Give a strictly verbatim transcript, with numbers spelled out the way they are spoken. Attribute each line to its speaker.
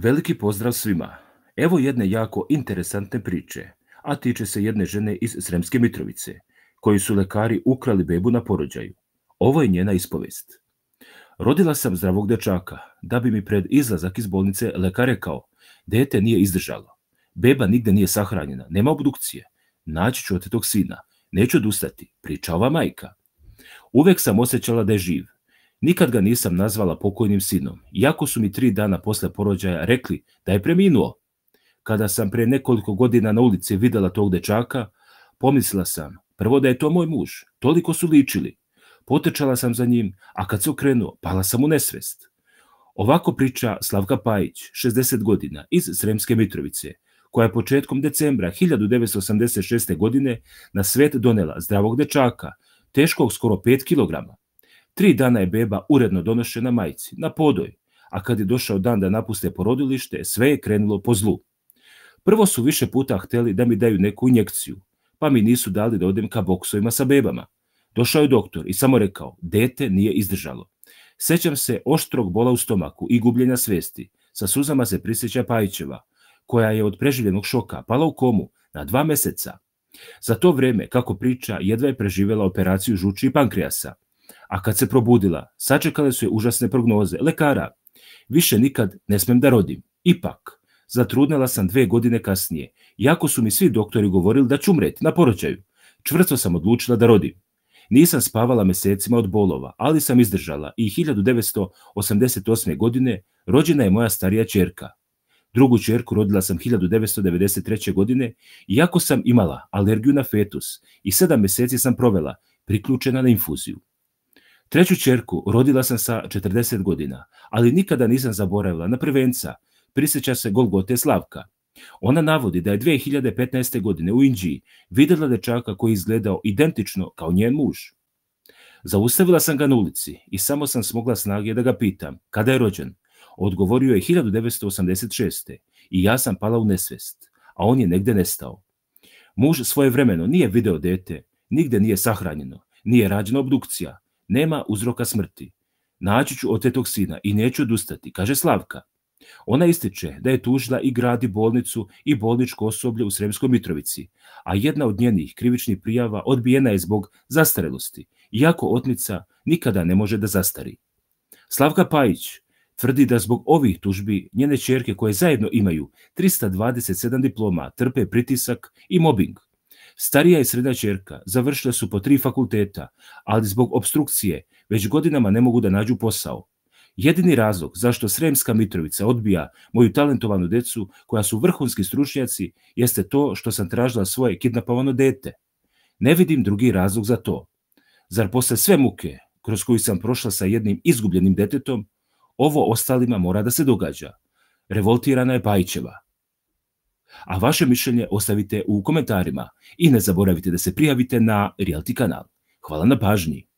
Speaker 1: Veliki pozdrav svima. Evo jedne jako interesantne priče, a tiče se jedne žene iz Sremske Mitrovice, koju su lekari ukrali bebu na porođaju. Ovo je njena ispovest. Rodila sam zdravog dečaka, da bi mi pred izlazak iz bolnice lekar rekao: dete nije izdržalo. Beba nigde nije sahranjena, nema obdukcije. Naći ću otetog sina, neću odustati, priča ova majka. Uvek sam osjećala da je živ. Nikad ga nisam nazvala pokojnim sinom, iako su mi tri dana posle porođaja rekli da je preminuo. Kada sam pre nekoliko godina na ulici videla tog dečaka, pomislila sam prvo da je to moj muž, toliko su ličili. Potrčala sam za njim, a kad se okrenuo, pala sam u nesvest. Ovako priča Slavka Pajić, šezdeset godina, iz Sremske Mitrovice, koja je početkom decembra hiljadu devetsto osamdeset šeste. godine na svet donela zdravog dečaka, teškog skoro pet kilograma. Tri dana je beba uredno donošena majci, na podoj, a kad je došao dan da napuste porodilište, sve je krenulo po zlu. Prvo su više puta hteli da mi daju neku injekciju, pa mi nisu dali da odem ka boksovima sa bebama. Došao je doktor i samo rekao: dete nije izdržalo. Sećam se oštrog bola u stomaku i gubljenja svesti. Sa suzama se prisjeća Pajićeva, koja je od preživljenog šoka pala u komu na dva meseca. Za to vreme, kako priča, jedva je preživjela operaciju žuči i pankreasa. A kad se probudila, sačekale su je užasne prognoze lekara. Više nikad ne smem da rodim. Ipak, zatrudnela sam dve godine kasnije, iako su mi svi doktori govorili da ću umreti na porođaju. Čvrsto sam odlučila da rodim. Nisam spavala mesecima od bolova, ali sam izdržala i hiljadu devetsto osamdeset osme. godine rođena je moja starija ćerka. Drugu ćerku rodila sam hiljadu devetsto devedeset treće. godine, iako sam imala alergiju na fetus i sedam meseci sam provela priključena na infuziju. Treću ćerku rodila sam sa četrdeset godina, ali nikada nisam zaboravila na prvenca, prisjeća se Golgote Slavka. Ona navodi da je dve hiljade petnaeste. godine u Inđiji vidjela dečaka koji je izgledao identično kao njen muž. Zaustavila sam ga na ulici i samo sam smogla snage da ga pitam kada je rođen. Odgovorio je hiljadu devetsto osamdeset šeste. i ja sam pala u nesvest, a on je negde nestao. Muž svojevremeno nije video dete, nigde nije sahranjeno, nije rađena obdukcija, nema uzroka smrti. Naći ću otetog sina i neću odustati, kaže Slavka. Ona ističe da je tužila i grad i bolnicu i bolničko osoblje u Sremskoj Mitrovici, a jedna od njenih krivičnih prijava odbijena je zbog zastarelosti, iako otmica nikada ne može da zastari. Slavka Pajić tvrdi da zbog ovih tužbi njene ćerke, koje zajedno imaju trista dvadeset sedam diploma, trpe pritisak i mobing. Starija i srednja ćerka završile su po tri fakulteta, ali zbog opstrukcije već godinama ne mogu da nađu posao. Jedini razlog zašto Sremska Mitrovica odbija moju talentovanu decu, koja su vrhunski stručnjaci, jeste to što sam tražila svoje kidnapovano dete. Ne vidim drugi razlog za to. Zar posle sve muke kroz koju sam prošla sa jednim izgubljenim detetom, ovo ostalima mora da se događa? Revoltirana je Pajićeva. A vaše mišljenje ostavite u komentarima i ne zaboravite da se prijavite na Reality kanal. Hvala na pažnji.